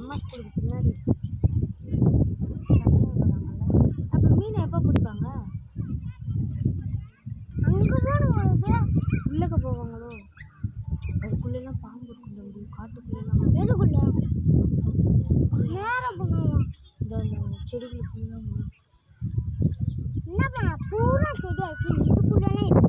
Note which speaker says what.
Speaker 1: அம்மா ஸ்கூலுக்கு பின்னாடி அப்போ மீனை எப்போ பிடிப்பாங்க? அங்கே போகணும், உள்ளக்க போவாங்களோ? அதுக்குள்ளெல்லாம் பாம்பு இருக்கும் தம்பி, காட்டுக்குள்ளெல்லாம். எதுக்குள்ள நேரம் போகணும். இந்த செடிகளுக்குள்ள என்னப்பா பூரா செடியாக இருக்கு, இதுக்குள்ளெல்லாம்